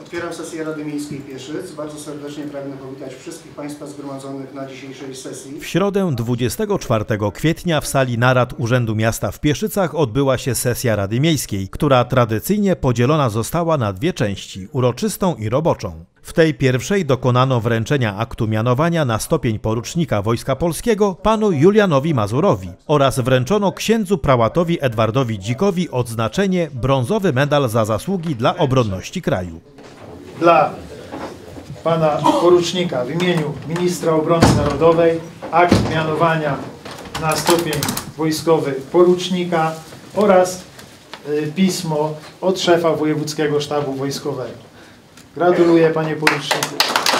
Otwieram sesję Rady Miejskiej Pieszyc. Bardzo serdecznie pragnę powitać wszystkich Państwa zgromadzonych na dzisiejszej sesji. W środę 24 kwietnia w sali narad Urzędu Miasta w Pieszycach odbyła się sesja Rady Miejskiej, która tradycyjnie podzielona została na dwie części – uroczystą i roboczą. W tej pierwszej dokonano wręczenia aktu mianowania na stopień porucznika Wojska Polskiego panu Julianowi Mazurowi oraz wręczono księdzu prałatowi Edwardowi Dzikowi odznaczenie brązowy medal za zasługi dla obronności kraju. Dla pana porucznika w imieniu ministra obrony narodowej akt mianowania na stopień wojskowy porucznika oraz pismo od szefa wojewódzkiego sztabu wojskowego. Gratuluję, panie poruczniku.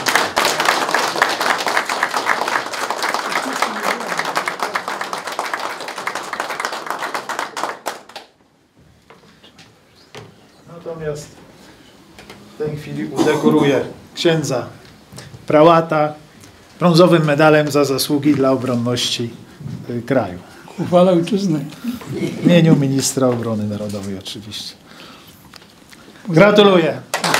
Natomiast w tej chwili udekoruję księdza prałata brązowym medalem za zasługi dla obronności kraju. Uchwała ojczyzny. W imieniu ministra obrony narodowej oczywiście. Gratuluję.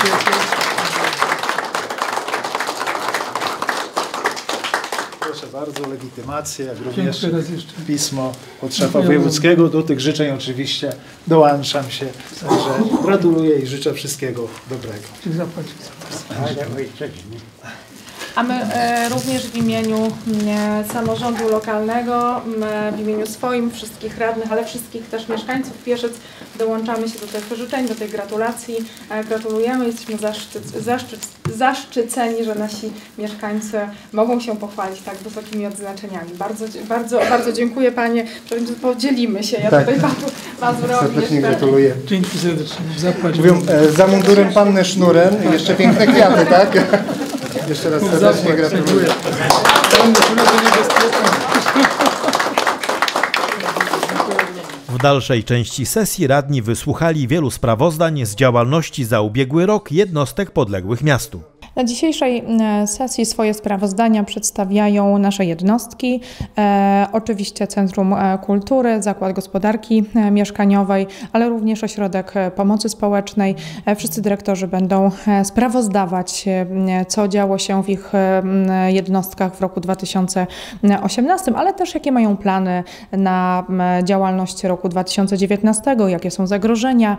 Proszę bardzo, legitymację, jak również pismo od szefa wojewódzkiego. Do tych życzeń oczywiście dołączam się. Także gratuluję i życzę wszystkiego dobrego. A my również w imieniu samorządu lokalnego, w imieniu swoim, wszystkich radnych, ale wszystkich też mieszkańców Pieszyc dołączamy się do tych życzeń, do tej gratulacji. Gratulujemy, jesteśmy zaszczyceni, że nasi mieszkańcy mogą się pochwalić tak wysokimi odznaczeniami. Bardzo dziękuję, panie. Podzielimy się. Ja tak. Tutaj panu Mazurowi serdecznie gratuluję. Dzięki serdecznie. Zapłać. Mówią, za mundurem panny sznurem, jeszcze piękne kwiaty, tak? Jeszcze raz serdecznie gratuluję. W dalszej części sesji radni wysłuchali wielu sprawozdań z działalności za ubiegły rok jednostek podległych miastu. Na dzisiejszej sesji swoje sprawozdania przedstawiają nasze jednostki, oczywiście Centrum Kultury, Zakład Gospodarki Mieszkaniowej, ale również Ośrodek Pomocy Społecznej. Wszyscy dyrektorzy będą sprawozdawać, co działo się w ich jednostkach w roku 2018, ale też jakie mają plany na działalność roku 2019, jakie są zagrożenia,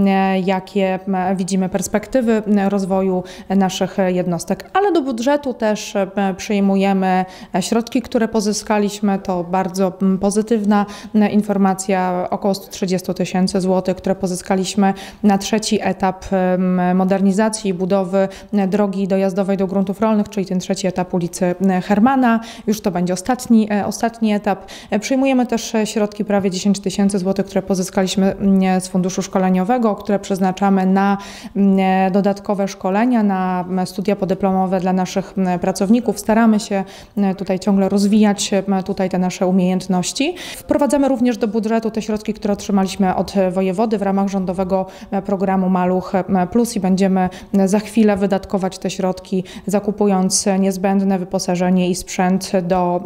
jakie widzimy perspektywy rozwoju naszych jednostek, ale do budżetu też przyjmujemy środki, które pozyskaliśmy. To bardzo pozytywna informacja, około 130 000 złotych, które pozyskaliśmy na trzeci etap modernizacji i budowy drogi dojazdowej do gruntów rolnych, czyli ten trzeci etap ulicy Hermana. Już to będzie ostatni etap. Przyjmujemy też środki prawie 10 000 złotych, które pozyskaliśmy z funduszu szkoleniowego, które przeznaczamy na dodatkowe szkolenia, na studia podyplomowe dla naszych pracowników. Staramy się tutaj ciągle rozwijać te nasze umiejętności. Wprowadzamy również do budżetu te środki, które otrzymaliśmy od wojewody w ramach rządowego programu Maluch Plus i będziemy za chwilę wydatkować te środki, zakupując niezbędne wyposażenie i sprzęt do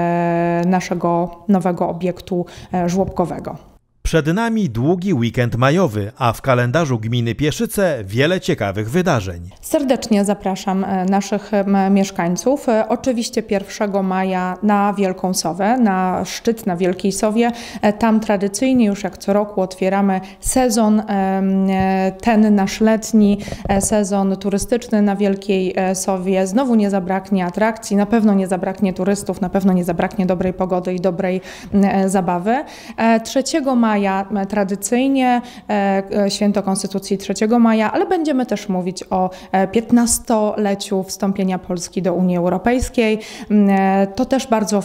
naszego nowego obiektu żłobkowego. Przed nami długi weekend majowy, a w kalendarzu gminy Pieszyce wiele ciekawych wydarzeń. Serdecznie zapraszam naszych mieszkańców. Oczywiście 1 maja na Wielką Sowę, na szczyt na Wielkiej Sowie. Tam tradycyjnie już jak co roku otwieramy sezon, ten nasz letni sezon turystyczny na Wielkiej Sowie. Znowu nie zabraknie atrakcji, na pewno nie zabraknie turystów, na pewno nie zabraknie dobrej pogody i dobrej zabawy. 3 maja tradycyjnie święto Konstytucji 3 maja, ale będziemy też mówić o 15-leciu wstąpienia Polski do Unii Europejskiej. To też bardzo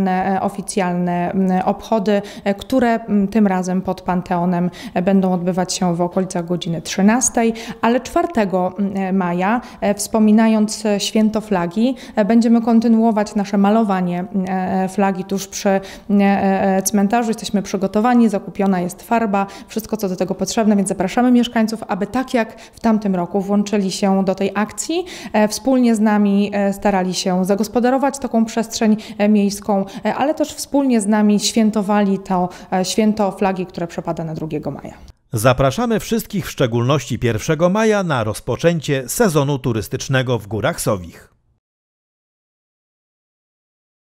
oficjalne obchody, które tym razem pod Panteonem będą odbywać się w okolicach godziny 13, ale 4 maja, wspominając święto flagi, będziemy kontynuować nasze malowanie flagi tuż przy cmentarzu. Jesteśmy przygotowani, zakupiona jest farba, wszystko co do tego potrzebne, więc zapraszamy mieszkańców, aby tak jak w tamtym roku włączyli się do tej akcji, wspólnie z nami starali się zagospodarować taką przestrzeń miejską, ale też wspólnie z nami świętowali to święto flagi, które przypada na 2 maja. Zapraszamy wszystkich w szczególności 1 maja na rozpoczęcie sezonu turystycznego w Górach Sowich.